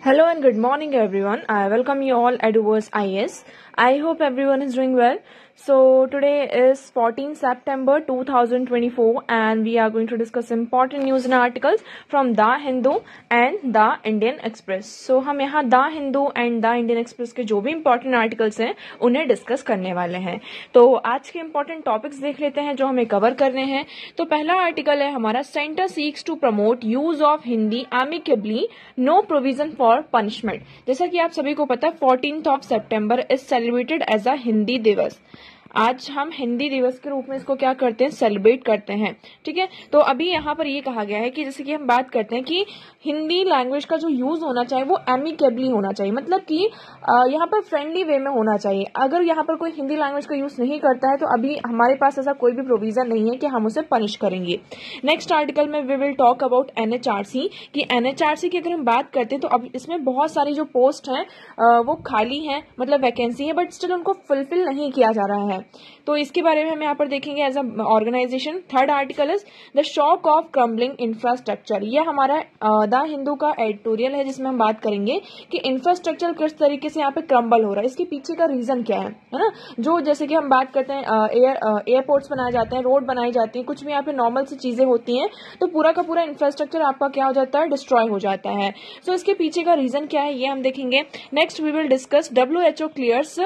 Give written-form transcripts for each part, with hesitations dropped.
Hello and good morning everyone. I welcome you all at Uverse IS. I hope everyone is doing well. So today is 14 September 2024 and we are going to discuss important news and articles from The Hindu and The Indian Express. So हम यहाँ The Hindu and The Indian Express के जो भी important articles हैं उन्हें discuss करने वाले हैं. तो आज के important topics देख लेते हैं जो हमें कवर करने हैं. तो पहला आर्टिकल है हमारा centre seeks to promote use of Hindi amicably, no provision for punishment. जैसा कि आप सभी को पता है 14 सितंबर is celebrated as a Hindi Diwas. आज हम हिंदी दिवस के रूप में इसको क्या करते हैं, सेलिब्रेट करते हैं. ठीक है, तो अभी यहाँ पर ये कहा गया है कि जैसे कि हम बात करते हैं कि हिंदी लैंग्वेज का जो यूज होना चाहिए वो एमिकेबली होना चाहिए, मतलब कि यहाँ पर फ्रेंडली वे में होना चाहिए. अगर यहाँ पर कोई हिंदी लैंग्वेज का यूज नहीं करता है तो अभी हमारे पास ऐसा कोई भी प्रोविजन नहीं है कि हम उसे पनिश करेंगे. नेक्स्ट आर्टिकल में we will talk about NHRC कि एनएचआरसी की अगर हम बात करते हैं तो अब इसमें बहुत सारी जो पोस्ट हैं वो खाली हैं, मतलब वैकेंसी है, बट स्टिल उनको फुलफिल नहीं किया जा रहा है. तो इसके बारे में हम यहाँ पर देखेंगे as a organisation. Third article is the shock of crumbling infrastructure. ये हमारा द हिंदू का एडिटोरियल है जिसमें हम बात करेंगे कि इंफ्रास्ट्रक्चर किस तरीके से यहाँ पे क्रम्बल हो रहा है, इसके पीछे का रीजन क्या है ना. जो जैसे कि हम बात करते हैं एयरपोर्ट्स बनाए जाते हैं, रोड बनाई जाती है, कुछ भी यहाँ पे नॉर्मल सी चीजें होती हैं तो पूरा का पूरा इंफ्रास्ट्रक्चर आपका क्या हो जाता है, डिस्ट्रॉय हो जाता है. सो इसके पीछे का रीजन क्या है ये हम देखेंगे. Next we will discuss WHO clears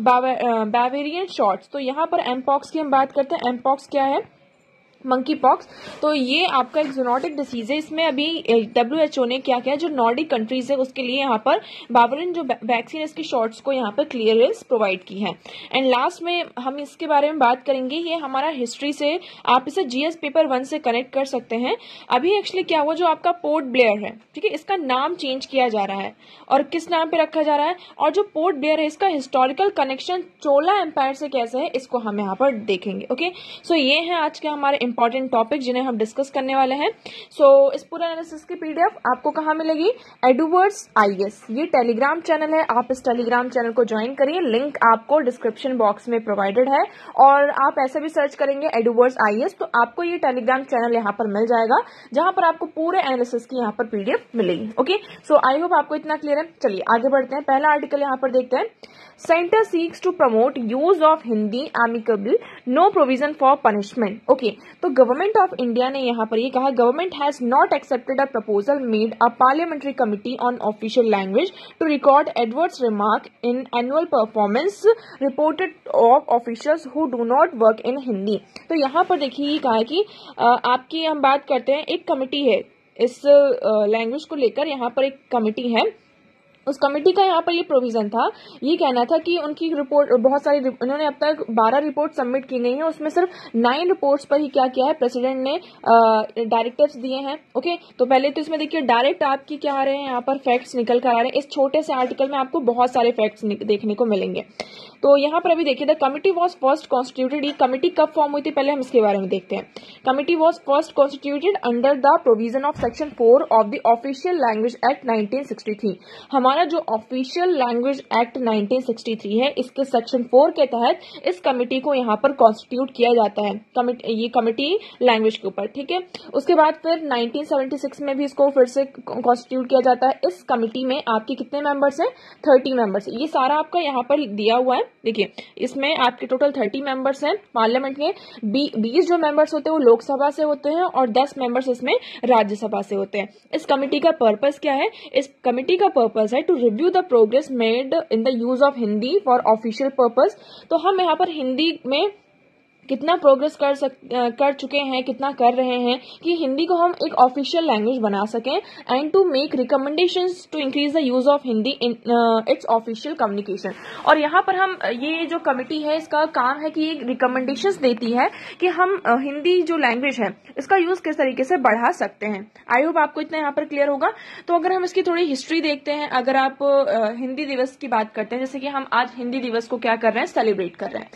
Bavarian shorts. तो यहाँ पर एमपॉक्स की हम बात करते हैं. एमपॉक्स क्या है, मंकी पॉक्स. तो ये आपका एक जूनोटिक डिसीज है. इसमें अभी WHO ने क्या किया, जो नॉर्डिक कंट्रीज है उसके लिए यहाँ पर बावरिन जो वैक्सीन इसकी शॉर्ट्स को यहाँ पर क्लियरेंस प्रोवाइड की है. एंड लास्ट में हम इसके बारे में बात करेंगे. ये हमारा हिस्ट्री से आप इसे GS पेपर 1 से कनेक्ट कर सकते हैं. अभी एक्चुअली क्या हुआ, जो आपका पोर्ट ब्लेयर है, ठीक है, इसका नाम चेंज किया जा रहा है और किस नाम पे रखा जा रहा है, और जो पोर्ट ब्लेयर है इसका हिस्टोरिकल कनेक्शन चोला एम्पायर से कैसे है इसको हम यहाँ पर देखेंगे. ओके, सो ये है आज के हमारे इंपॉर्टेंट टॉपिक जिन्हें हम डिस्कस करने वाले हैं. सो इस पूरे एनालिसिस की PDF आपको कहाँ मिलेगी, एडुवर्स IS. ये टेलीग्राम चैनल है, आप इस टेलीग्राम चैनल को ज्वाइन करिए. लिंक आपको डिस्क्रिप्शन बॉक्स में प्रोवाइडेड है और आप ऐसे भी सर्च करेंगे एडुवर्स IS तो आपको ये टेलीग्राम चैनल यहाँ पर मिल जाएगा जहां पर आपको पूरे एनालिसिस की यहाँ पर PDF मिलेगी. ओके, सो आई होप आपको इतना क्लियर है. चलिए आगे बढ़ते हैं. पहला आर्टिकल यहाँ पर देखते हैं. Centre seeks to promote use of Hindi amicable, no provision for punishment. Okay, तो गवर्नमेंट ऑफ इंडिया ने यहाँ पर ये कहा, government has not accepted a proposal made a parliamentary committee on official language to record adverse remark in annual performance reported of officials who do not work in Hindi. तो यहाँ पर देखिए ये कहा है कि आपकी हम बात करते हैं, एक कमिटी है इस लैंग्वेज को लेकर, यहाँ पर एक कमिटी है. उस कमेटी का यहाँ पर ये प्रोविजन था, ये कहना था कि उनकी रिपोर्ट बहुत सारी, उन्होंने अब तक 12 रिपोर्ट सबमिट की गई हैं, उसमें सिर्फ 9 रिपोर्ट्स पर ही क्या किया है, प्रेसिडेंट ने डायरेक्टिव्स दिए हैं. ओके, तो पहले तो इसमें देखिए डायरेक्ट आपकी क्या आ रहे हैं, यहाँ पर फैक्ट्स निकल कर आ रहे हैं. इस छोटे से आर्टिकल में आपको बहुत सारे फैक्ट्स देखने को मिलेंगे. तो यहाँ पर अभी देखिए, the committee was first constituted. ये कमिटी कब फॉर्म हुई थी पहले हम इसके बारे में देखते हैं. Committee was first constituted under the provision of section 4 of the official language act 1963. हमारा जो ऑफिशियल लैंग्वेज एक्ट 1963 है, इसके सेक्शन 4 के तहत इस कमिटी को यहाँ पर कॉन्स्टिट्यूट किया जाता है. ये कमिटी लैंग्वेज के ऊपर, ठीक है. उसके बाद फिर 1976 में भी इसको फिर से कॉन्स्टिट्यूट किया जाता है. इस कमिटी में आपके कितने मेंबर्स हैं, 30 मेंबर्स. ये सारा आपका यहाँ पर दिया हुआ है. देखिए इसमें आपके टोटल 30 मेंबर्स हैं पार्लियामेंट के. 20 जो मेंबर्स होते हैं वो लोकसभा से होते हैं और 10 मेंबर्स इसमें राज्यसभा से होते हैं. इस कमेटी का पर्पस क्या है, इस कमेटी का पर्पस है to review the progress made in the use of Hindi for official purpose. तो हम यहाँ पर हिंदी में कितना प्रोग्रेस कर चुके हैं, कितना कर रहे हैं कि हिंदी को हम एक ऑफिशियल लैंग्वेज बना सकें, and to make recommendations to increase the use of Hindi in its official communication. और यहाँ पर हम ये जो कमिटी है इसका काम है कि ये रिकमेंडेशंस देती है कि हम हिंदी जो लैंग्वेज है इसका यूज किस तरीके से बढ़ा सकते हैं. आई होप आपको इतना यहाँ पर क्लियर होगा. तो अगर हम इसकी थोड़ी हिस्ट्री देखते हैं, अगर आप हिंदी दिवस की बात करते हैं, जैसे कि हम आज हिंदी दिवस को क्या कर रहे हैं, सेलिब्रेट कर रहे हैं.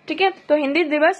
ठीक है। तो हिंदी दिवस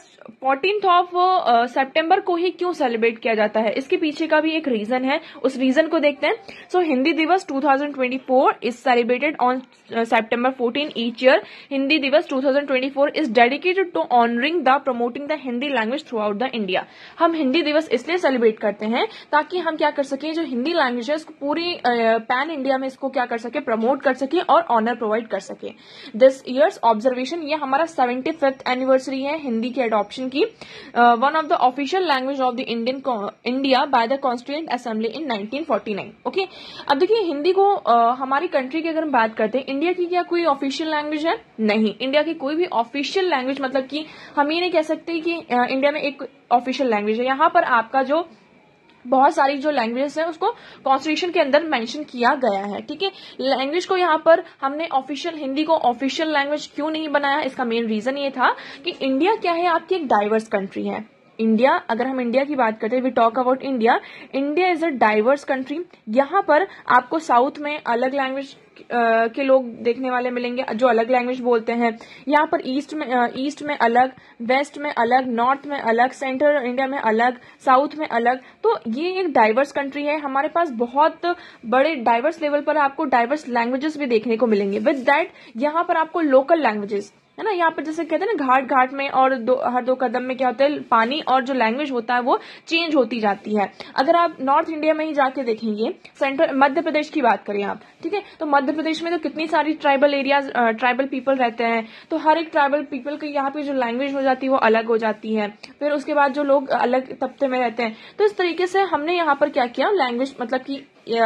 14 सितंबर को ही क्यों सेलिब्रेट किया जाता है, इसके पीछे का भी एक रीजन है, उस रीजन को देखते हैं। सो Hindi Diwas 2024 is celebrated on September 14 each year. Hindi Diwas 2024 is dedicated to honouring the promoting the Hindi language throughout the India. हम हिंदी दिवस इसलिए सेलिब्रेट करते हैं ताकि हम क्या कर सकें, जो हिंदी लैंग्वेज है इसको पूरी पैन इंडिया में इसको क्या कर सके, प्रमोट कर सके और ऑनर प्रोवाइड कर सके। दिस ईयर्स ऑब्जर्वेशन, ये हमारा 75th एनिवर्सरी है हिंदी के एडॉप्शन की। One of the official language of the India by the constituent assembly in 1949। Okay, अब देखिए हिंदी को हमारी कंट्री की अगर हम बात करते हैं, इंडिया की क्या कोई ऑफिशियल लैंग्वेज है? नहीं, इंडिया की कोई भी ऑफिशियल लैंग्वेज मतलब कि हम ये नहीं कह सकते कि इंडिया में एक ऑफिशियल लैंग्वेज है। यहाँ पर आपका जो बहुत सारी जो लैंग्वेजेस है उसको कॉन्स्टिट्यूशन के अंदर मेंशन किया गया है। ठीक है, लैंग्वेज को यहाँ पर हमने ऑफिशियल, हिंदी को ऑफिशियल लैंग्वेज क्यों नहीं बनाया, इसका मेन रीजन ये था कि इंडिया क्या है, आपकी एक डाइवर्स कंट्री है। इंडिया, अगर हम इंडिया की बात करते हैं, we talk about India, India is a diverse country. यहाँ पर आपको साउथ में अलग लैंग्वेज के लोग देखने वाले मिलेंगे जो अलग लैंग्वेज बोलते हैं, यहाँ पर ईस्ट में अलग, वेस्ट में अलग, नॉर्थ में अलग, सेंट्रल इंडिया में अलग, साउथ में अलग। तो ये एक डाइवर्स कंट्री है, हमारे पास बहुत बड़े डाइवर्स लेवल पर आपको डाइवर्स लैंग्वेजेस भी देखने को मिलेंगे। विद दैट यहाँ पर आपको लोकल लैंग्वेजेस है ना, यहाँ पर जैसे कहते हैं ना घाट घाट में और हर दो कदम में क्या होता है, पानी और जो लैंग्वेज होता है वो चेंज होती जाती है। अगर आप नॉर्थ इंडिया में ही जाके देखेंगे, सेंट्रल मध्य प्रदेश की बात करें आप, ठीक है, तो मध्य प्रदेश में तो कितनी सारी ट्राइबल एरियाज, ट्राइबल पीपल रहते हैं, तो हर एक ट्राइबल पीपल की यहाँ पे जो लैंग्वेज हो जाती है वो अलग हो जाती है। फिर उसके बाद जो लोग अलग तबके में रहते हैं, तो इस तरीके से हमने यहाँ पर क्या किया, लैंग्वेज मतलब कि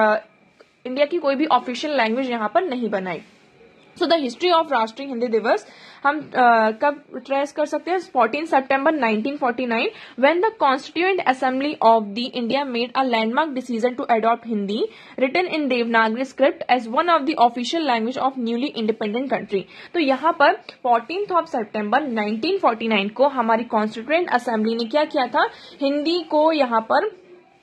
इंडिया की कोई भी ऑफिशियल लैंग्वेज यहाँ पर नहीं बनाई। सो द हिस्ट्री ऑफ राष्ट्रीय हिंदी दिवस हम कब ट्रेस कर सकते हैं, 14 सितंबर 1949 when the constituent assembly of the India made a landmark decision to adopt Hindi written in Devanagari script as one of the official language of newly independent country. तो यहाँ पर 14 सितंबर 1949 को हमारी कॉन्स्टिट्यूएंट असेंबली ने क्या किया था, हिंदी को यहाँ पर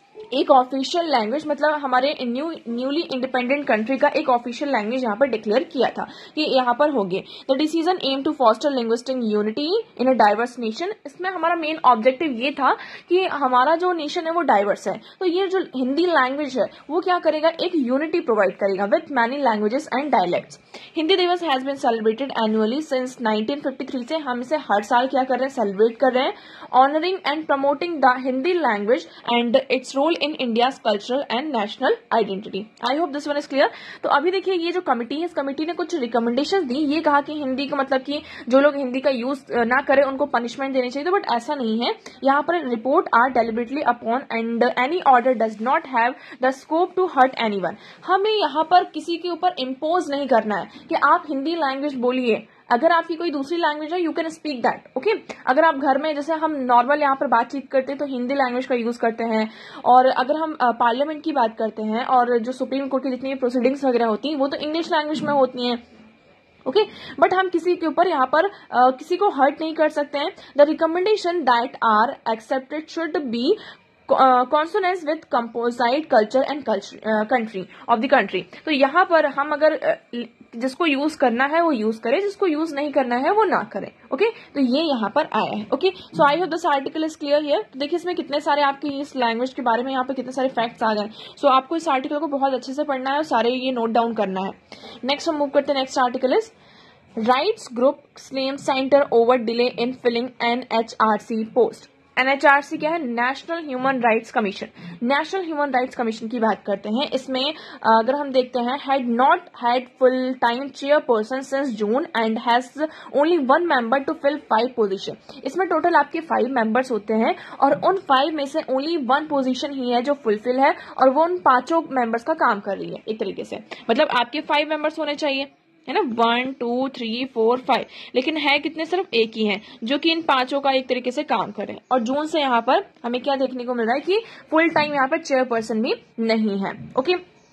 एक ऑफिशियल लैंग्वेज, मतलब हमारे न्यूली इंडिपेंडेंट कंट्री का एक ऑफिशियल लैंग्वेज यहाँ पर डिक्लेयर किया था कि यहाँ पर होंगे। The decision aim to foster linguistic unity in a diverse nation. इसमें हमारा मेन ऑब्जेक्टिव ये था कि हमारा जो नेशन है वो डाइवर्स है, तो ये जो हिंदी लैंग्वेज है वो क्या करेगा, एक यूनिटी प्रोवाइड करेगा with many languages and dialects. Hindi Diwas has been celebrated annually since 1953 से हम इसे हर साल क्या कर रहे हैं, सेलिब्रेट कर रहे हैं, honouring and promoting the Hindi language and its role in India's cultural and national identity. I hope this one is clear. तो अभी देखिए ये जो कमिटी है, इस कमिटी ने कुछ रिकमेंडेशन दी, ये कहा कि हिंदी का मतलब कि जो लोग हिंदी का यूज ना करें उनको पनिशमेंट देनी चाहिए, तो बट ऐसा नहीं है। यहाँ पर report are deliberately upon and any order does not have the scope to hurt anyone. हमें यहाँ पर किसी के ऊपर इम्पोज नहीं करना है कि आप हिंदी लैंग्वेज बोलिए, अगर आपकी कोई दूसरी लैंग्वेज है you can speak that. Okay, अगर आप घर में जैसे हम नॉर्मल यहाँ पर बातचीत करते हैं तो हिंदी लैंग्वेज का यूज करते हैं, और अगर हम पार्लियामेंट की बात करते हैं और जो सुप्रीम कोर्ट की जितनी भी प्रोसीडिंग्स वगैरह होती हैं वो तो इंग्लिश लैंग्वेज में होती हैं। ओके, बट हम किसी के ऊपर यहाँ पर किसी को हर्ट नहीं कर सकते हैं। The recommendation that are accepted should be consonance with composite culture and country of the country. तो यहाँ पर हम अगर जिसको यूज करना है वो यूज करे, जिसको यूज नहीं करना है वो ना करे। ओके, तो ये यहाँ पर आया है। Okay, so I hope this article is clear here. तो देखिए इसमें कितने सारे आपके इस लैंग्वेज के बारे में यहाँ पे कितने सारे फैक्ट्स आ गए। सो आपको इस आर्टिकल को बहुत अच्छे से पढ़ना है और सारे ये नोट डाउन करना है। नेक्स्ट हम मूव करते हैं, next article is rights group claim centre over delay in filling NHRC post. NHRC क्या है, national human rights commission. National human rights commission की बात करते हैं। इसमें अगर हम देखते हैं, had not had full time chairperson since June and has only 1 member to fill 5 position. इसमें टोटल आपके 5 मेंबर्स होते हैं और उन 5 में से ओनली 1 पोजीशन ही है जो फुलफिल है और वो उन 5 मेंबर्स का काम कर रही है एक तरीके से। मतलब आपके 5 मेंबर्स होने चाहिए, है ना, 1 2 3 4 5, लेकिन है कितने, सिर्फ एक ही है जो कि इन 5 का एक तरीके से काम करे। और जून से यहाँ पर हमें क्या देखने को मिल रहा है कि फुल टाइम यहाँ पर चेयरपर्सन भी नहीं है। ओके,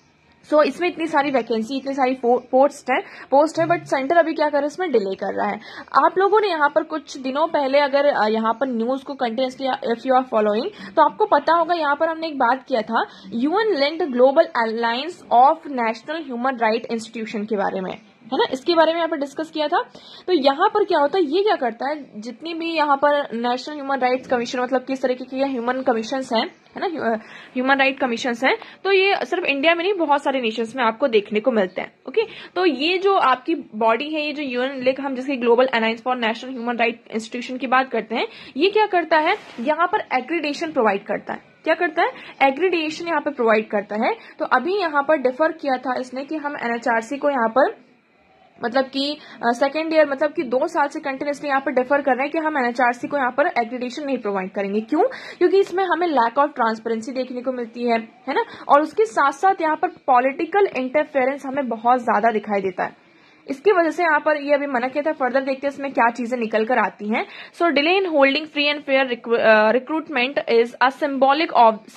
सो इसमें इतनी सारी वैकेंसी, इतनी सारी पोस्ट है, बट सेंटर अभी क्या कर रहा है, इसमें डिले कर रहा है। आप लोगों ने यहाँ पर कुछ दिनों पहले अगर यहाँ पर न्यूज को continuously if you are following तो आपको पता होगा, यहाँ पर हमने एक बात किया था UN linked global alliance of national human right institution के बारे में। है ना, इसके बारे में यहाँ पर डिस्कस किया था। तो यहाँ पर क्या होता है, ये क्या करता है, जितनी भी यहाँ पर नेशनल ह्यूमन राइट्स कमीशन मतलब किस तरीके के ह्यूमन कमीशंस हैं, है ना, ह्यूमन राइट कमीशंस हैं, तो ये सिर्फ इंडिया में नहीं बहुत सारे नेशंस में आपको देखने को मिलते हैं। ओके, तो ये जो आपकी बॉडी है, ये जो यूएन लेक हम जिसकी global alliance for national human right institution की बात करते हैं, ये क्या करता है, यहाँ पर एक्रीडेशन प्रोवाइड करता है। क्या करता है, एग्रीडेशन यहाँ पे प्रोवाइड करता है। तो अभी यहाँ पर डिफर किया था इसने कि हम एनएचआरसी को यहाँ पर मतलब कि सेकेंड ईयर मतलब कि 2 साल से कंटिन्यूसली यहाँ पर डिफर कर रहे हैं कि हम एनएचआरसी को यहाँ पर एग्रीडेशन नहीं प्रोवाइड करेंगे। क्यों? क्योंकि इसमें हमें लैक ऑफ ट्रांसपेरेंसी देखने को मिलती है ना, और उसके साथ साथ यहाँ पर पॉलिटिकल इंटरफेरेंस हमें बहुत ज्यादा दिखाई देता है। इसकी वजह से यहाँ पर ये अभी मना किया था। फर्दर देखते हैं इसमें क्या चीजें निकल कर आती हैं। So delay in holding free and fair recruitment is a symbolic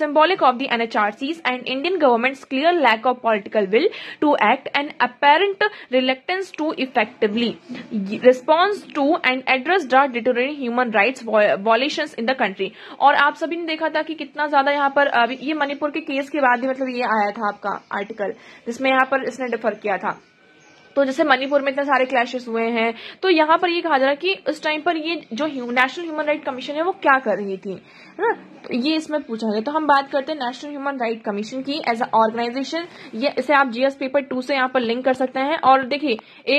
of the NHRCs and Indian government's clear lack of political will to act and apparent reluctance to effectively respond to and address the deteriorating human rights violations in the country। और आप सभी ने देखा था कि कितना ज्यादा यहाँ पर ये मणिपुर के केस के बाद ही मतलब ये आया था आपका आर्टिकल जिसमें यहाँ पर इसने डिफर किया था। तो जैसे मणिपुर में इतने सारे क्लैशेस हुए हैं, तो यहाँ पर ये कहा जा रहा है कि उस टाइम पर ये जो नेशनल ह्यूमन राइट कमीशन है वो क्या कर रही थी, है ना, तो ये इसमें पूछा गया। तो हम बात करते हैं नेशनल ह्यूमन राइट कमीशन की एज अ ऑर्गेनाइजेशन। ये इसे आप जीएस पेपर 2 से यहाँ पर लिंक कर सकते हैं। और देखिए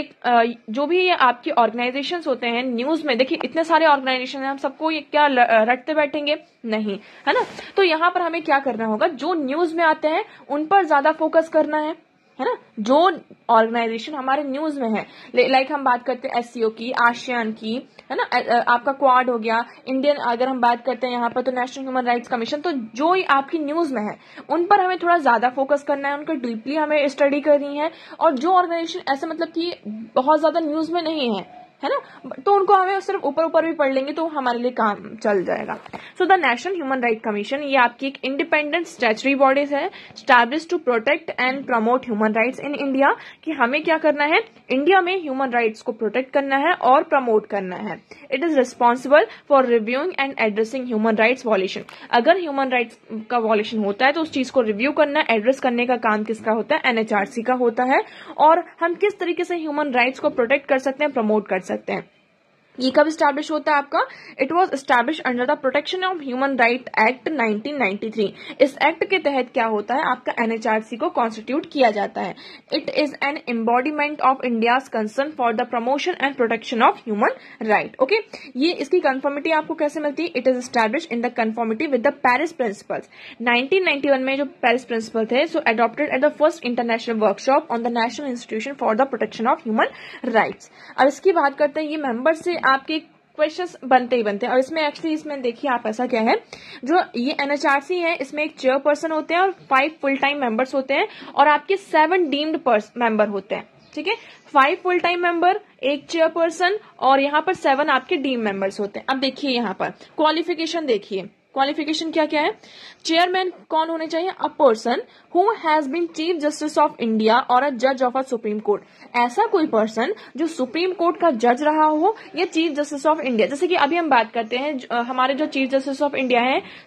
एक जो भी ये आपकी ऑर्गेनाइजेशंस होते हैं न्यूज में, देखिए इतने सारे ऑर्गेनाइजेशन हैं, हम सबको ये क्या रटते बैठेंगे नहीं, है ना। तो यहाँ पर हमें क्या करना होगा, जो न्यूज में आते हैं उन पर ज्यादा फोकस करना है ना, जो ऑर्गेनाइजेशन हमारे न्यूज में है। लाइक हम बात करते हैं एससीओ की, आसियान की, है ना, आपका क्वाड हो गया, इंडियन अगर हम बात करते हैं यहाँ पर तो नेशनल ह्यूमन राइट्स कमीशन। तो जो आपकी न्यूज में है उन पर हमें थोड़ा ज्यादा फोकस करना है, उनको डीपली हमें स्टडी करनी है। और जो ऑर्गेनाइजेशन ऐसे मतलब कि बहुत ज्यादा न्यूज में नहीं है ना, तो उनको हमें सिर्फ ऊपर ऊपर भी पढ़ लेंगे तो हमारे लिए काम चल जाएगा। So the national human right commission ये आपकी एक इंडिपेंडेंट स्टैचुटरी बॉडी है, establish to protect and promote human rights in India. कि हमें क्या करना है, इंडिया में ह्यूमन राइट्स को प्रोटेक्ट करना है और प्रमोट करना है। It is responsible for reviewing and addressing human rights violation. अगर ह्यूमन राइट्स का वॉल्यूशन होता है तो उस चीज को रिव्यू करना, एड्रेस करने का काम किसका होता है, एनएचआरसी का होता है। और हम किस तरीके से ह्यूमन राइट्स को प्रोटेक्ट कर सकते हैं, प्रमोट कर सकते हैं। ये कब स्टैब्लिश होता है आपका, it was establish under the protection of human right act 1993। इस एक्ट के तहत क्या होता है, आपका एनएचआरसी को कॉन्स्टिट्यूट किया जाता है। It is an embodiment of India's concern for the promotion and protection of human right. Okay, ये इसकी कंफर्मिटी आपको कैसे मिलती है, it is establish in the conformity with the Paris principles. 1991 में जो पेरिस प्रिंसिपल थे so adopted at the first international workshop on the national institution for the protection of human rights. अब इसकी बात करते हैं, ये मेंबर से आपके क्वेश्चंस बनते ही बनते हैं। और इसमें एक्चुअली इसमें देखिए आप ऐसा क्या है, जो ये एनएचआरसी है इसमें एक चेयरपर्सन होते हैं और 5 फुल टाइम मेंबर्स होते हैं और आपके 7 डीम्ड मेंबर होते हैं। ठीक है, 5 फुल टाइम मेंबर, एक चेयरपर्सन और यहाँ पर 7 आपके डीम मेंबर्स होते हैं। अब देखिए यहाँ पर क्वालिफिकेशन देखिए, क्वालिफिकेशन क्या क्या है। चेयरमैन कौन होने चाहिए, a person who has been chief justice of India और अ जज ऑफ अ सुप्रीम कोर्ट। ऐसा कोई पर्सन जो सुप्रीम कोर्ट का जज रहा हो या चीफ जस्टिस ऑफ इंडिया। जैसे कि अभी हम बात करते हैं हमारे जो चीफ जस्टिस ऑफ इंडिया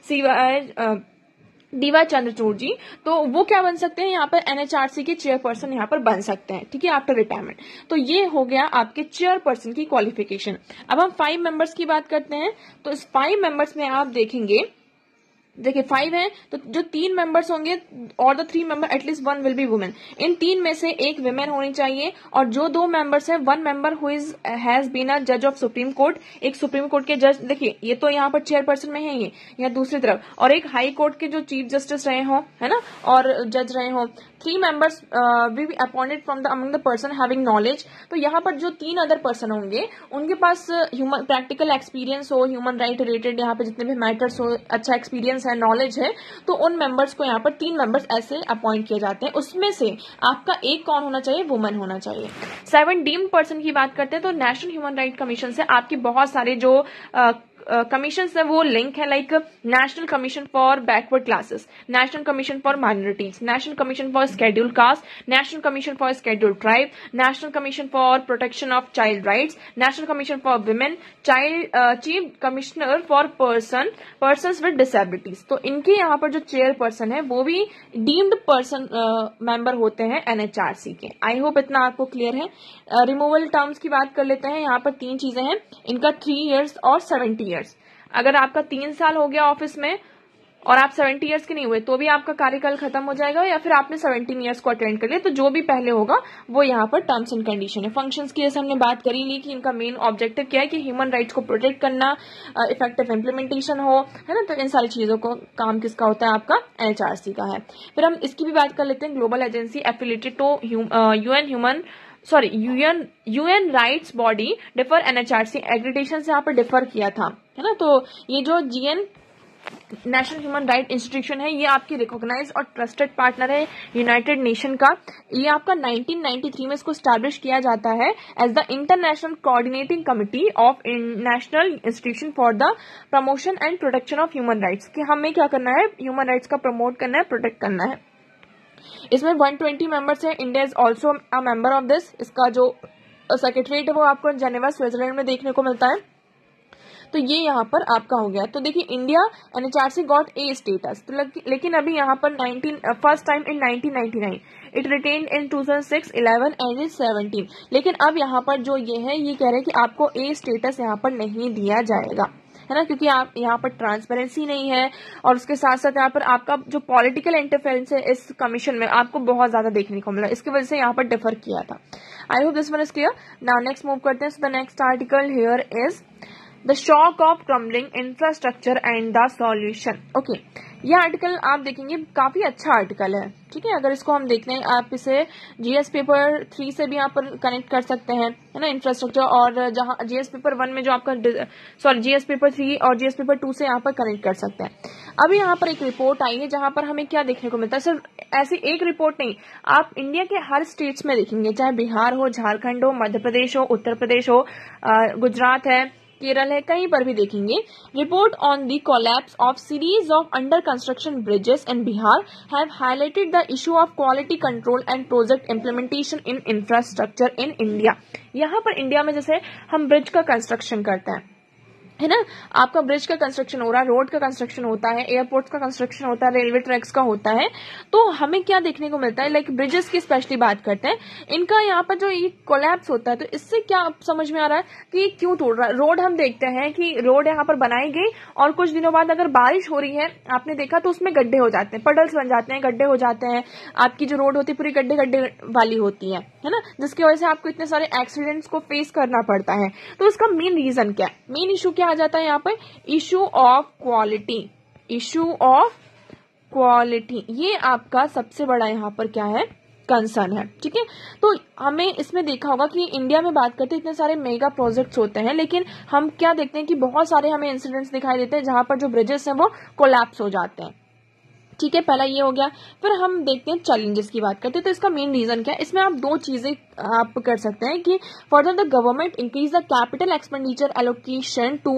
है डीवाई चंद्रचूड़ जी, तो वो क्या बन सकते हैं, यहाँ पर एनएचआरसी के चेयरपर्सन यहाँ पर बन सकते हैं। ठीक है, आफ्टर रिटायरमेंट। तो ये हो गया आपके चेयरपर्सन की क्वालिफिकेशन। अब हम 5 मेंबर्स की बात करते हैं। तो इस 5 मेंबर्स में आप देखेंगे, देखिए 5 है तो जो 3 मेंबर्स होंगे और the 3 member at least 1 will be women. इन 3 में से एक विमेन होनी चाहिए। और जो 2 मेंबर्स हैं, 1 member who is has been a जज ऑफ सुप्रीम कोर्ट, एक सुप्रीम कोर्ट के जज। देखिए ये तो यहाँ पर चेयरपर्सन में है, ये यहाँ दूसरी तरफ, और एक हाई कोर्ट के जो चीफ जस्टिस रहे हो, है ना, और जज रहे हो। 3 members will be appointed from the among the person having knowledge। तो यहाँ पर जो 3 अदर पर्सन होंगे उनके पास ह्यूमन प्रैक्टिकल एक्सपीरियंस हो, ह्यूमन राइट रिलेटेड यहाँ पे जितने भी मैटर्स हो, अच्छा एक्सपीरियंस है, नॉलेज है। तो उन मेंबर्स को यहाँ पर 3 मेंबर्स ऐसे अपॉइंट किए जाते हैं। उसमें से आपका एक कौन होना चाहिए, वुमन होना चाहिए। 7 डीम्ड पर्सन की बात करते हैं तो नेशनल ह्यूमन राइट कमीशन से आपकी बहुत सारे जो कमीशन है वो लिंक है, like national commission for backward classes, national commission for minorities, national commission for schedule caste, national commission for schedule tribe, national commission for protection of child rights, national commission for women, chief commissioner for persons with disabilities. तो इनके यहाँ पर जो chairperson है वो भी deemed person member होते हैं एनएचआरसी के। आई होप इतना आपको क्लियर है। रिमूवल टर्म्स की बात कर लेते हैं। यहाँ पर 3 चीजें हैं इनका, 3 इयर्स और 70 इयर्स। अगर आपका 3 साल हो गया ऑफिस में और आप 70 इयर्स के नहीं हुए तो भी आपका कार्यकाल खत्म हो जाएगा, या फिर आपने 17 इयर्स को अटेंड कर लिया तो जो भी पहले होगा वो यहाँ पर टर्म्स एंड कंडीशन है। फंक्शंस की जैसे हमने बात करी ली कि इनका मेन ऑब्जेक्टिव क्या है कि ह्यूमन राइट्स को प्रोटेक्ट करना, इफेक्टिव इम्प्लीमेंटेशन हो, है ना। तो इन सारी चीजों को काम किसका होता है, आपका एनएचआरसी का है। फिर हम इसकी भी बात कर लेते हैं, global agency affiliated to UN rights body defer NHRC accreditation से यहाँ पर डिफर किया था, है ना। तो ये जो GN national human right institution है ये आपकी रिकॉग्नाइज और ट्रस्टेड पार्टनर है यूनाइटेड नेशन का। ये आपका 1993 में इसको स्टैब्लिश किया जाता है as the international coordinating committee of national institution for the promotion and protection of human rights, कि हमें क्या करना है, ह्यूमन राइट्स का प्रमोट करना है, प्रोटेक्ट करना है। इसमें 120 मेंबर्स है। India is also a member of this. इसका जो सेक्रेटरीट है वो आपको जेनेवा स्विट्जरलैंड में देखने को मिलता है। तो ये यहाँ पर आपका हो गया। तो देखिए India NHRC got A status, तो लेकिन अभी यहाँ पर first time in 1999, it retained in 2006, 11 and 17। लेकिन अब यहाँ पर जो ये है ये कह रहे हैं कि आपको ए स्टेटस यहाँ पर नहीं दिया जाएगा, है ना, क्योंकि आप यहाँ पर ट्रांसपेरेंसी नहीं है और उसके साथ साथ यहाँ पर आपका जो पॉलिटिकल इंटरफेरेंस है इस कमीशन में आपको बहुत ज्यादा देखने को मिला, इसकी वजह से यहाँ पर डिफर किया था। I hope this one is clear. Now next move करते हैं। So the next article here is the shock of crumbling infrastructure and the solution. Okay, यह आर्टिकल आप देखेंगे काफी अच्छा आर्टिकल है, ठीक है। अगर इसको हम देखते हैं, आप इसे जीएस पेपर 3 से भी यहाँ पर कनेक्ट कर सकते हैं, है ना, इंफ्रास्ट्रक्चर, और जहां जीएस पेपर 1 में जो आपका जीएस पेपर 3 और जीएस पेपर 2 से यहाँ पर कनेक्ट कर सकते हैं। अभी यहाँ पर एक रिपोर्ट आई है जहां पर हमें क्या देखने को मिलता है, सिर्फ ऐसी एक रिपोर्ट नहीं, आप इंडिया के हर स्टेट्स में देखेंगे, चाहे बिहार हो, झारखंड हो, मध्य प्रदेश हो, उत्तर प्रदेश हो, गुजरात है, केरल है, कहीं पर भी देखेंगे, report on the collapse of series of under construction bridges in Bihar have highlighted the issue of quality control and project implementation in infrastructure in India. यहाँ पर इंडिया में जैसे हम ब्रिज का कंस्ट्रक्शन करते हैं, है ना, आपका ब्रिज का कंस्ट्रक्शन हो रहा है, रोड का कंस्ट्रक्शन होता है, एयरपोर्ट का कंस्ट्रक्शन होता है, रेलवे ट्रैक्स का होता है, तो हमें क्या देखने को मिलता है, लाइक ब्रिजेस की स्पेशली बात करते हैं, इनका यहाँ पर जो ये कोलैप्स होता है, तो इससे क्या समझ में आ रहा है कि क्यों टूट रहा है। रोड हम देखते हैं कि रोड यहाँ पर बनाई गई और कुछ दिनों बाद अगर बारिश हो रही है, आपने देखा तो उसमें गड्ढे हो जाते हैं, पडल्स बन जाते हैं, गड्ढे हो जाते हैं, आपकी जो रोड होती है पूरी गड्ढे गड्ढे वाली होती है ना, जिसकी वजह से आपको इतने सारे एक्सीडेंट्स को फेस करना पड़ता है। तो इसका मेन रीजन क्या है, मेन इशू क्या आ जाता है यहाँ पर, issue of quality, issue of quality, ये आपका सबसे बड़ा यहाँ पर क्या है, कंसर्न है, ठीक है। तो हमें इसमें देखा होगा कि इंडिया में बात करते हैं इतने सारे मेगा प्रोजेक्ट्स होते हैं, लेकिन हम क्या देखते हैं कि बहुत सारे हमें इंसिडेंट्स दिखाई देते हैं जहां पर जो ब्रिजेस हैं वो कोलैप्स हो जाते हैं, ठीक है। पहला ये हो गया। फिर हम देखते हैं चैलेंजेस की बात करते हैं, तो इसका मेन रीजन क्या है, इसमें आप 2 चीजें आप कर सकते हैं कि further the government increase the capital expenditure allocation to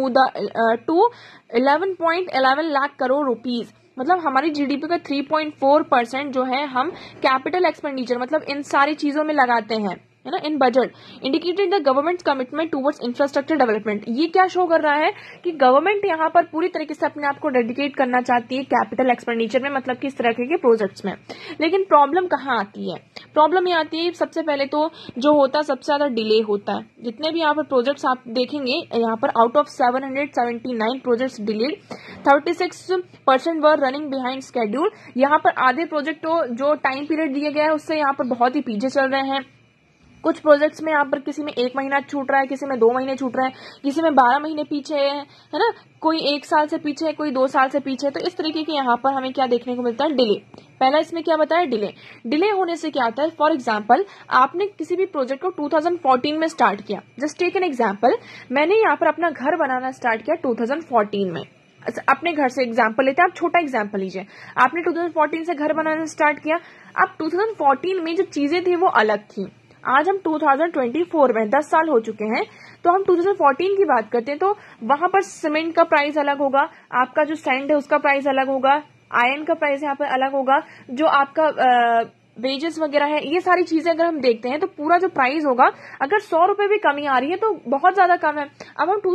11.11 lakh crore rupees, मतलब हमारी जीडीपी का 3.4% जो है हम कैपिटल एक्सपेंडिचर मतलब इन सारी चीजों में लगाते हैं, है ना, in budget indicated the government commitment towards infrastructure development. ये क्या शो कर रहा है कि गवर्नमेंट यहाँ पर पूरी तरीके से अपने आप को डेडिकेट करना चाहती है कैपिटल एक्सपेंडिचर में, मतलब कि इस तरह के प्रोजेक्ट्स में। लेकिन प्रॉब्लम कहाँ आती है, प्रॉब्लम ये आती है सबसे पहले तो जो होता है सबसे ज्यादा डिले होता है। जितने भी यहाँ पर प्रोजेक्ट्स आप देखेंगे, यहाँ पर out of 779 projects delayed, 36% were running behind schedule. यहाँ पर आधे प्रोजेक्ट जो टाइम पीरियड दिया गया है उससे यहाँ पर बहुत ही पीछे चल रहे हैं। कुछ प्रोजेक्ट्स में यहाँ पर किसी में 1 महीना छूट रहा है, किसी में 2 महीने छूट रहे हैं, किसी में 12 महीने पीछे है ना, कोई 1 साल से पीछे है, कोई 2 साल से पीछे है। तो इस तरीके के यहाँ पर हमें क्या देखने को मिलता है, डिले। पहला इसमें क्या बताया, डिले होने से क्या होता है, फॉर एग्जाम्पल आपने किसी भी प्रोजेक्ट को 2014 में स्टार्ट किया, जस्ट टेक एन एग्जाम्पल, मैंने यहाँ पर अपना घर बनाना स्टार्ट किया 2014 में, अपने घर से एग्जाम्पल लेते हैं, आप छोटा एग्जाम्पल लीजिए, आपने 2014 से घर बनाना स्टार्ट किया। अब 2014 में जो चीजें थी वो अलग थी, आज हम 2024 में 10 साल हो चुके हैं, तो हम 2014 की बात करते हैं तो वहां पर सीमेंट का प्राइस अलग होगा, आपका जो सैंड है उसका प्राइस अलग होगा, आयरन का प्राइस यहाँ पर अलग होगा, जो आपका वेजेस वगैरह है, ये सारी चीजें अगर हम देखते हैं तो पूरा जो प्राइस होगा, अगर 100 रुपए भी कमी आ रही है तो बहुत ज्यादा कम है। अब हम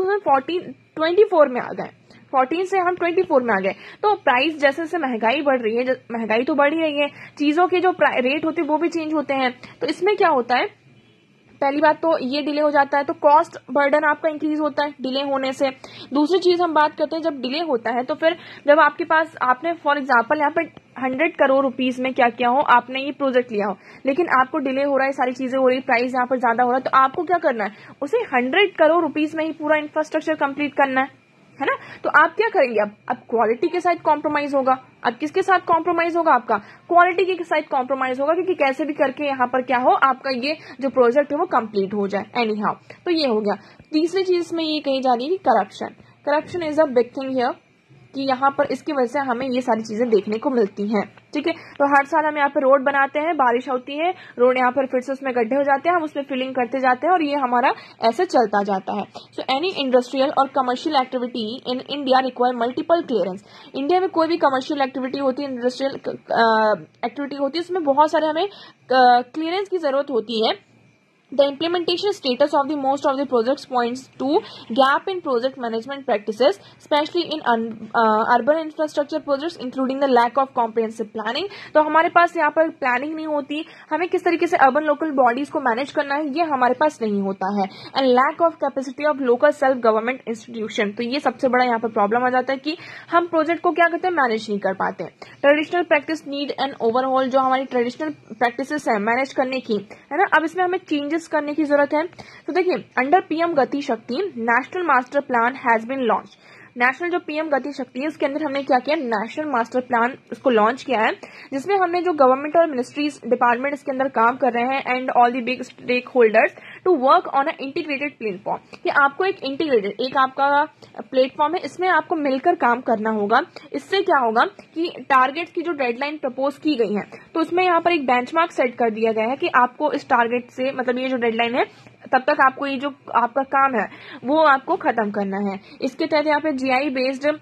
2024 में आ गए, 14 से हम 24 में आ गए, तो प्राइस जैसे जैसे महंगाई बढ़ रही है, महंगाई तो बढ़ ही रही है, चीजों के जो रेट होते हैं वो भी चेंज होते हैं, तो इसमें क्या होता है, पहली बात तो ये डिले हो जाता है, तो कॉस्ट बर्डन आपका इंक्रीज होता है डिले होने से। दूसरी चीज हम बात करते हैं, जब डिले होता है तो फिर जब आपके पास, आपने फॉर एग्जांपल यहाँ पे 100 करोड़ रुपीस में क्या किया हो, आपने ये प्रोजेक्ट लिया हो, लेकिन आपको डिले हो रहा है, सारी चीजें हो रही, प्राइस यहाँ पर ज्यादा हो रहा है, तो आपको क्या करना है, उसे 100 करोड़ रुपीस में ही पूरा इंफ्रास्ट्रक्चर कंप्लीट करना है ना। तो आप क्या करेंगे, अब क्वालिटी के साथ कॉम्प्रोमाइज होगा। अब किसके साथ कॉम्प्रोमाइज होगा, आपका क्वालिटी के साथ कॉम्प्रोमाइज होगा, क्योंकि कैसे भी करके यहाँ पर क्या हो, आपका ये जो प्रोजेक्ट है वो कंप्लीट हो जाए एनी हाउ। तो ये हो गया। तीसरी चीज में ये कही जा रही है कि corruption is a big thing here, कि यहाँ पर इसकी वजह से हमें ये सारी चीजें देखने को मिलती हैं। ठीक है, तो हर साल हम यहाँ पर रोड बनाते हैं, बारिश होती है, रोड यहाँ पर फिर से उसमें गड्ढे हो जाते हैं, हम उसमें फिलिंग करते जाते हैं और ये हमारा ऐसे चलता जाता है। सो एनी इंडस्ट्रियल और commercial activity in India require multiple clearance. India में कोई भी कमर्शियल एक्टिविटी होती है, इंडस्ट्रियल एक्टिविटी होती है, उसमें बहुत सारे हमें क्लियरेंस की जरूरत होती है। The implementation status of the most of the projects points to gap in project management practices, especially in urban infrastructure projects, including the lack of comprehensive planning. तो हमारे पास यहाँ पर प्लानिंग नहीं होती, हमें किस तरीके से अर्बन लोकल बॉडीज को मैनेज करना है ये हमारे पास नहीं होता है। And lack of capacity of local self government institution, तो ये सबसे बड़ा यहाँ पर प्रॉब्लम आ जाता है कि हम प्रोजेक्ट को क्या करते हैं, मैनेज नहीं कर पाते। Traditional practice need an overall, जो हमारी ट्रेडिशनल प्रैक्टिसेस है मैनेज करने की, है ना, अब इसमें हमें चेंजेस करने की जरूरत है। तो देखिए, under PM Gati Shakti national master plan has been launch. National जो पीएम गति शक्ति है उसके अंदर हमने क्या किया, नेशनल मास्टर प्लान उसको लॉन्च किया है, जिसमें हमने जो गवर्नमेंट और मिनिस्ट्रीज डिपार्टमेंट इसके अंदर काम कर रहे हैं and all the big stakeholders to work on a integrated platform, कि आपको एक इंटीग्रेटेड एक आपका प्लेटफॉर्म है, इसमें आपको मिलकर काम करना होगा। इससे क्या होगा कि टारगेट्स की जो डेडलाइन प्रपोज की गई है, तो उसमें यहाँ पर एक बेंचमार्क सेट कर दिया गया है कि आपको इस टारगेट से, मतलब ये जो डेडलाइन है तब तक आपको ये जो आपका काम है वो आपको खत्म करना है। इसके तहत यहाँ पे जीआई बेस्ड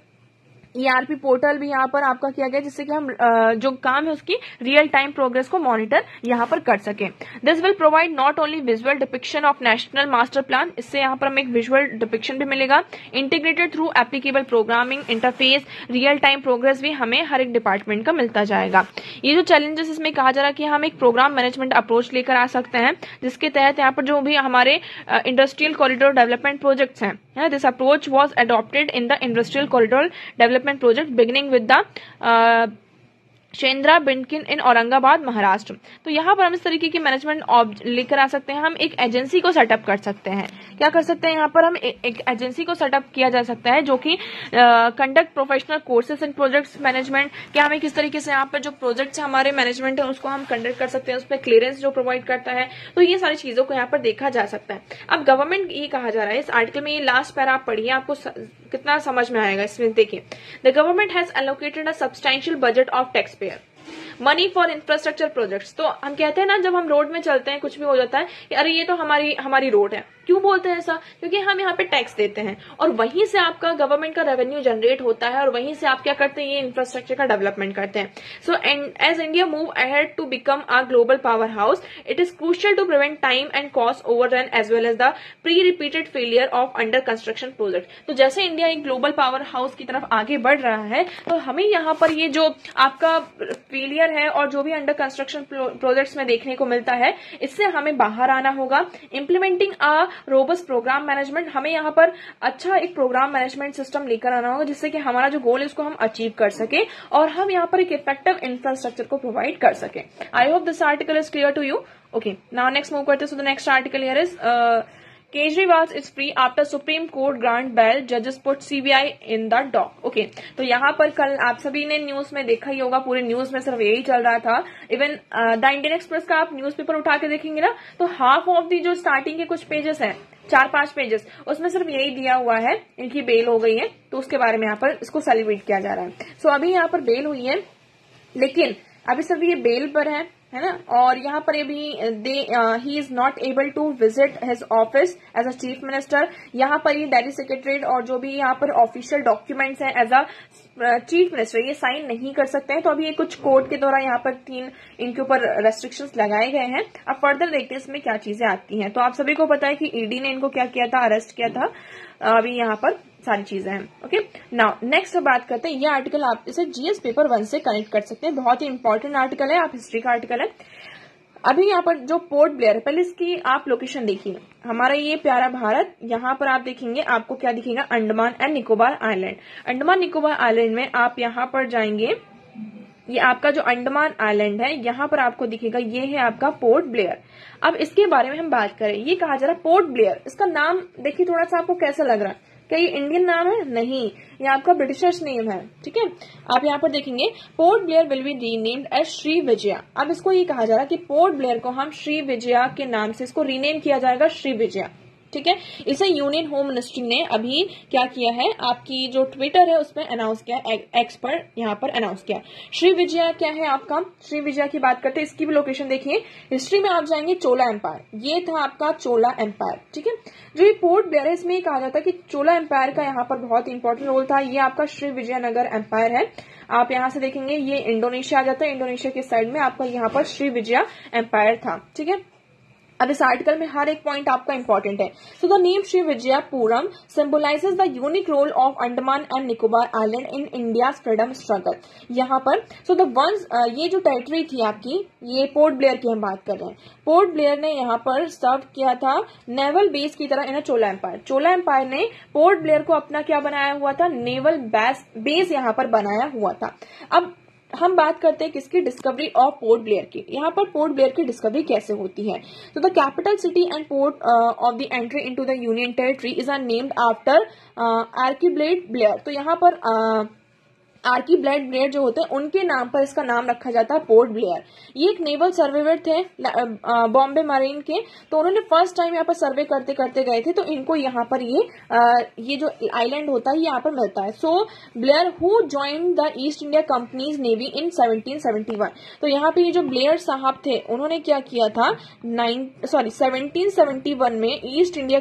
ईआरपी पोर्टल भी यहाँ पर आपका किया गया, जिससे कि हम जो काम है उसकी रियल टाइम प्रोग्रेस को मॉनिटर यहाँ पर कर सकें। This will provide not only visual depiction of national master plan, इससे यहाँ पर हमें एक विजुअल डिपिक्शन भी मिलेगा, integrated through applicable programming interface, real time progress भी हमें हर एक डिपार्टमेंट का मिलता जाएगा। ये जो चैलेंजेस इसमें कहा जा रहा है कि हम एक प्रोग्राम मैनेजमेंट अप्रोच लेकर आ सकते हैं, जिसके तहत यहाँ पर जो भी हमारे इंडस्ट्रियल कॉरिडोर डेवलपमेंट प्रोजेक्ट्स हैं, this approach was adopted in the industrial corridor development project beginning with the Shendra Bidkin in Aurangabad Maharashtra. तो यहाँ पर हम इस तरीके की मैनेजमेंट लेकर आ सकते हैं, हम एक एजेंसी को सेटअप कर सकते हैं। क्या कर सकते हैं, यहाँ पर हम एक एजेंसी को सेटअप किया जा सकता है जो कि conduct professional courses in projects management, क्या हमें किस तरीके से यहाँ पर जो प्रोजेक्ट्स हमारे मैनेजमेंट है उसको हम कंडक्ट कर सकते हैं, उसमें क्लियरेंस जो प्रोवाइड करता है, तो ये सारी चीजों को यहाँ पर देखा जा सकता है। अब गवर्नमेंट ये कहा जा रहा है इस आर्टिकल में, ये लास्ट पैरा आप पढ़िए, आपको कितना समझ में आएगा इसमें। देखिए, the government has allocated a substantial budget of taxpayer money for infrastructure projects. तो हम कहते हैं ना, जब हम रोड में चलते हैं कुछ भी हो जाता है कि अरे ये तो हमारी रोड है, क्यों बोलते हैं ऐसा, क्योंकि हम यहाँ पे टैक्स देते हैं और वहीं से आपका गवर्नमेंट का रेवेन्यू जनरेट होता है और वहीं से आप क्या करते हैं, ये इंफ्रास्ट्रक्चर का डेवलपमेंट करते हैं। So as India move ahead to become a global powerhouse, it is crucial to prevent time and cost overrun as well as the pre repeated failure of under construction project. तो जैसे India एक global power house की तरफ आगे बढ़ रहा है, तो हमें यहाँ पर ये जो आपका फेलियर है और जो भी अंडर कंस्ट्रक्शन प्रोजेक्ट्स में देखने को मिलता है, इससे हमें बाहर आना होगा। Implementing a robust program management, हमें यहाँ पर अच्छा एक प्रोग्राम मैनेजमेंट सिस्टम लेकर आना होगा, जिससे कि हमारा जो गोल है उसको हम अचीव कर सके और हम यहाँ पर एक इफेक्टिव इंफ्रास्ट्रक्चर को प्रोवाइड कर सके। I hope this article is clear to you. Okay, now next move करते हैं। So the next article here is Kejriwal is free after supreme court grant bail, जजेस put CBI in the dock. Okay, तो यहाँ पर कल आप सभी ने न्यूज में देखा ही होगा, पूरे न्यूज में सिर्फ यही चल रहा था। इवन द इंडियन एक्सप्रेस का आप न्यूज़पेपर उठा के देखेंगे ना, तो हाफ ऑफ दी जो स्टार्टिंग के कुछ पेजेस हैं, 4-5 पेजेस, उसमें सिर्फ यही दिया हुआ है, इनकी बेल हो गई है, तो उसके बारे में यहाँ पर इसको सेलिब्रेट किया जा रहा है। सो अभी यहाँ पर बेल हुई है, लेकिन अभी सिर्फ ये बेल पर है, है ना। और यहाँ पर ये भी he is not able to visit his office as a chief minister. यहाँ पर ये दिल्ली सेक्रेटरीट और जो भी यहाँ पर ऑफिशियल डॉक्यूमेंट्स हैं एज अ चीफ मिनिस्टर ये साइन नहीं कर सकते हैं। तो अभी ये कुछ कोर्ट के द्वारा यहाँ पर 3 इनके ऊपर रेस्ट्रिक्शंस लगाए गए हैं। अब फर्दर देखते हैं इसमें क्या चीजें आती हैं। तो आप सभी को पता है कि ईडी ने इनको क्या किया था, अरेस्ट किया था। अभी यहाँ पर सारी चीजें हैं। ओके, नाउ नेक्स्ट बात करते हैं। ये आर्टिकल आप इसे जीएस पेपर 1 से कनेक्ट कर सकते हैं, बहुत ही इंपॉर्टेंट आर्टिकल है, आप हिस्ट्री का आर्टिकल है। अभी यहाँ पर जो पोर्ट ब्लेयर है, पहले इसकी आप लोकेशन देखिए। हमारा ये प्यारा भारत, यहाँ पर आप देखेंगे आपको क्या दिखेगा, Andaman and Nicobar island. Andaman Nicobar island में आप यहाँ पर जाएंगे, ये आपका जो अंडमान आइलैंड है यहाँ पर आपको दिखेगा, ये है आपका पोर्ट ब्लेयर। अब इसके बारे में हम बात करें, ये कहा जा रहा है पोर्ट ब्लेयर, इसका नाम देखिए थोड़ा सा आपको कैसा लग रहा है, क्या ये इंडियन नाम है? नहीं, ये आपका ब्रिटिशर्स नेम है। ठीक है, आप यहाँ पर देखेंगे port Blair will be renamed as Shri Vijaya. अब इसको ये कहा जा रहा है कि पोर्ट ब्लेयर को हम श्री विजया के नाम से इसको रीनेम किया जाएगा, श्री विजया। ठीक है, इसे यूनियन होम मिनिस्ट्री ने अभी क्या किया है, आपकी जो ट्विटर है उसमें अनाउंस किया, एक्स पर यहाँ पर अनाउंस किया। श्री विजया क्या है आपका, श्री विजया की बात करते हैं, इसकी भी लोकेशन देखिए। हिस्ट्री में आप जाएंगे चोला एम्पायर, ये था आपका चोला एम्पायर। ठीक है, जो ये पोर्ट ब्लेयर है इसमें कहा जाता है कि चोला एम्पायर का यहाँ पर बहुत इंपॉर्टेंट रोल था। ये आपका श्री विजयनगर एम्पायर है। आप यहाँ से देखेंगे ये इंडोनेशिया आ जाता है, इंडोनेशिया के साइड में आपका यहाँ पर श्री विजया एम्पायर था। ठीक है, अब इस आर्टिकल में हर एक पॉइंट आपका इंपॉर्टेंट है। So the name Shri Vijayapuram symbolises the unique role of Andaman and Nicobar island in India freedom struggle. यहाँ पर सो द वंस ये जो टेरिटरी थी आपकी, ये पोर्ट ब्लेयर की हम बात कर रहे हैं। पोर्ट ब्लेयर ने यहाँ पर सर्व किया था नेवल बेस की तरह in Chola empire. Chola empire ने पोर्ट ब्लेयर को अपना क्या बनाया हुआ था, नेवल बेस यहाँ पर बनाया हुआ था। अब हम बात करते हैं किसकी, डिस्कवरी ऑफ पोर्ट ब्लेयर की। यहाँ पर पोर्ट ब्लेयर की डिस्कवरी कैसे होती है, तो the capital city and port of the entry into the union territory is are named after Archibald Blair. तो यहाँ पर आर्कीब्लेड ब्लेयर जो होते हैं उनके नाम पर इसका नाम रखा जाता है पोर्ट ब्लेयर। ये एक नेवल सर्वेयर थे बॉम्बे मरीन के, तो उन्होंने फर्स्ट टाइम यहाँ पर सर्वे करते करते गए थे, तो इनको यहाँ पर ये जो आइलैंड होता है ये यहाँ पर मिलता है। So Blair who join the East India company's navy in 1771। तो यहाँ पे ये जो ब्लेयर साहब थे उन्होंने क्या किया था, 1771 में ईस्ट इंडिया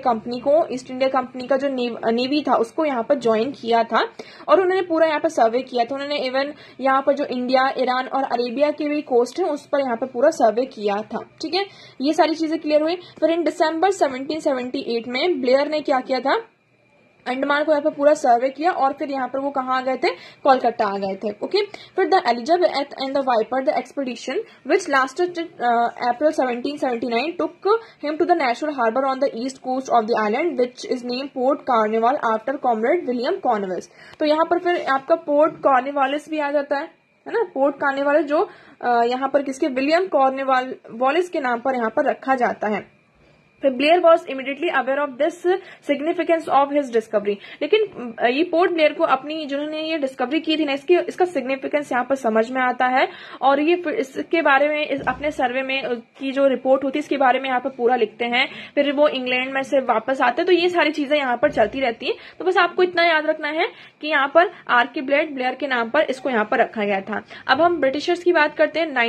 कंपनी का जो नेवी था उसको यहाँ पर ज्वाइन किया था, और उन्होंने पूरा यहाँ पर सर्वे किया था। उन्होंने इवन यहाँ पर जो इंडिया, ईरान और अरेबिया की भी कोस्ट है उस पर यहाँ पर पूरा सर्वे किया था। ठीक है, ये सारी चीजें क्लियर हुई। फिर इन दिसंबर 1778 में ब्लेयर ने क्या किया था, अंडमान को यहाँ पर पूरा सर्वे किया, और फिर यहाँ पर वो कहाँ आ गए थे, कोलकाता आ गए थे। ओके, फिर the Elizabeth and the viper the expedition which lasted April 1779 took him to the national harbour on the east coast of the island which is name port Cornwallis after comrade William Cornwallis. तो यहाँ पर फिर आपका port कॉर्निवालिस भी आ जाता है ना, port कार्निवालिस जो यहाँ पर किसके, विलियम कॉर्निवालिस के नाम पर यहाँ पर रखा जाता है। फिर Blair was immediately aware of this significance of his discovery. लेकिन ये पोर्ट ब्लेयर को अपनी जिन्होंने ये डिस्कवरी की थी ना, इसका सिग्निफिकेंस यहाँ पर समझ में आता है, और ये इसके बारे में अपने सर्वे में की जो रिपोर्ट होती है इसके बारे में यहाँ पर पूरा लिखते हैं। फिर वो इंग्लैंड में से वापस आते हैं, तो ये सारी चीजें यहाँ पर चलती रहती है। तो बस आपको इतना याद रखना है कि यहाँ पर आर्कीब्लेड ब्लेयर के नाम पर इसको यहाँ पर रखा गया था। अब हम ब्रिटिशर्स की बात करते हैं।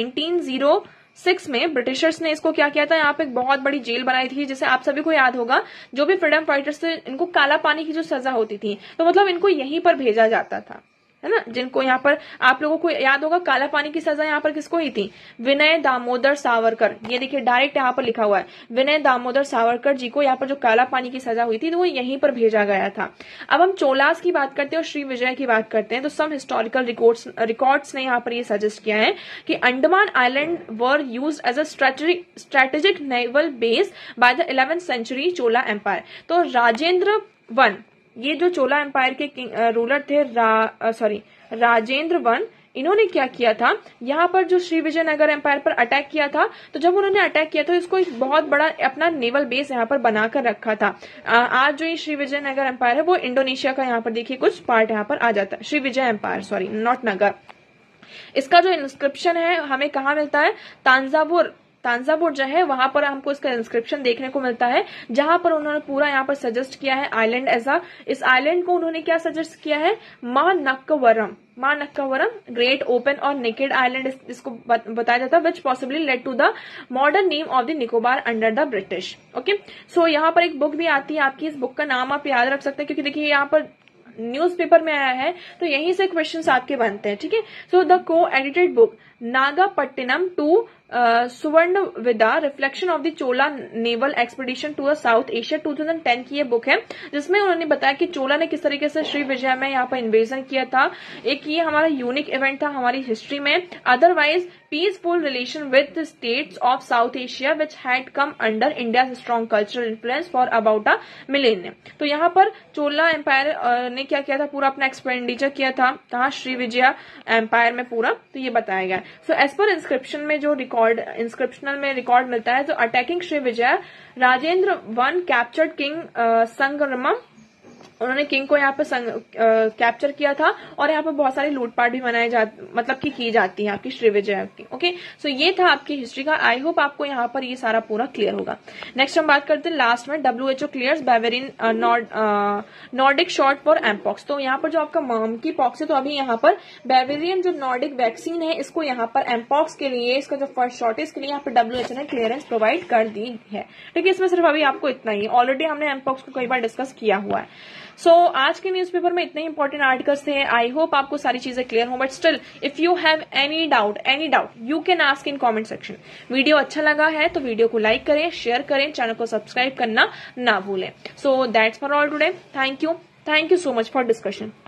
1906 में ब्रिटिशर्स ने इसको क्या किया था, यहाँ पे एक बहुत बड़ी जेल बनाई थी, जिसे आप सभी को याद होगा, जो भी फ्रीडम फाइटर्स थे इनको काला पानी की जो सजा होती थी, तो मतलब इनको यहीं पर भेजा जाता था, है ना। जिनको यहाँ पर आप लोगों को याद होगा काला पानी की सजा यहाँ पर किसको हुई थी, विनय दामोदर सावरकर। ये देखिए डायरेक्ट यहाँ पर लिखा हुआ है, विनय दामोदर सावरकर जी को यहाँ पर जो काला पानी की सजा हुई थी तो वो यहीं पर भेजा गया था। अब हम चोलास की बात करते हैं और श्री विजय की बात करते हैं। तो सम हिस्टोरिकल रिकॉर्ड्स ने यहाँ पर ये सजेस्ट किया है कि Andaman island were used as a strategic naval base by the 11th century Chola empire. तो राजेंद्र वन, ये जो चोला एम्पायर के रूलर थे राजेंद्र वन, इन्होंने क्या किया था, यहाँ पर जो श्री विजयनगर एम्पायर पर अटैक किया था। तो जब उन्होंने अटैक किया तो इसको एक बहुत बड़ा अपना नेवल बेस यहाँ पर बनाकर रखा था। आज जो ये श्री विजयनगर एम्पायर है वो इंडोनेशिया का यहाँ पर देखिए कुछ पार्ट यहाँ पर आ जाता है। Shri Vijay empire, sorry not Nagar. इसका जो इंस्क्रिप्शन है हमें कहाँ मिलता है, तांजावुर तांजावुर जो है वहां पर हमको इसका इंस्क्रिप्शन देखने को मिलता है, जहां पर उन्होंने पूरा यहाँ पर सजेस्ट किया है आइलैंड एज अ, इस आइलैंड को उन्होंने क्या सजेस्ट किया है, मानक्कावरम ग्रेट ओपन और नेकेड आइलैंड इसको बताया जाता है, which possibly led to the modern name of the Nicobar under the British. Okay, so यहाँ पर एक बुक भी आती है आपकी, इस बुक का नाम आप याद रख सकते हैं, क्योंकि देखिए यहाँ पर न्यूज़पेपर में आया है तो यहीं से क्वेश्चंस आपके बनते हैं। ठीक है, so the co edited book Nagapattinam to Suvarnadwipa reflection of the Chola naval expedition to South Asia 2010 की ये बुक है, जिसमें उन्होंने बताया कि चोला ने किस तरीके से श्री विजय में यहाँ पर इन्वेजन किया था। एक ये हमारा यूनिक इवेंट था हमारी हिस्ट्री में। Otherwise peaceful relation with states of South Asia which had come under India strong cultural influence for about a millennium. तो यहाँ पर चोला एम्पायर ने क्या किया था, पूरा अपना एक्सपेंडिचर किया था कहाँ, श्री विजय एम्पायर में पूरा, तो ये बताया गया। सो एज पर इंस्क्रिप्शन में जो इंस्क्रिप्शनल में रिकॉर्ड मिलता है, तो attacking Shri Vijay Rajendra one captured king Sangramam, उन्होंने किंग को यहाँ पर कैप्चर किया था, और यहाँ पर बहुत सारी लूटपाट भी मतलब की जाती है आपकी श्री विजय की। ओके, सो ये था आपकी हिस्ट्री का। आई होप आपको यहाँ पर ये सारा पूरा क्लियर होगा। नेक्स्ट हम बात करते हैं लास्ट में, WHO clears Bavarian Nordic shot for mpox. तो यहाँ पर जो आपका मंकी पॉक्स है, तो अभी यहाँ पर बावेरियन जो नॉर्डिक वैक्सीन है, इसको यहाँ पर एमपॉक्स के लिए, इसका जो फर्स्ट शॉट है, इसके लिए यहाँ पर WHO ने क्लियरेंस प्रोवाइड कर दी है। ठीक है, इसमें सिर्फ अभी आपको इतना ही, ऑलरेडी हमने एमपॉक्स को कई बार डिस्कस किया हुआ है। सो आज के न्यूज़पेपर में इतने इंपॉर्टेंट आर्टिकल्स थे। आई होप आपको सारी चीजें क्लियर हो, but still if you have any doubt you can ask in comment section. Video अच्छा लगा है तो वीडियो को लाइक करें, शेयर करें, चैनल को सब्सक्राइब करना ना भूलें। So that's for all today. Thank you so much for discussion.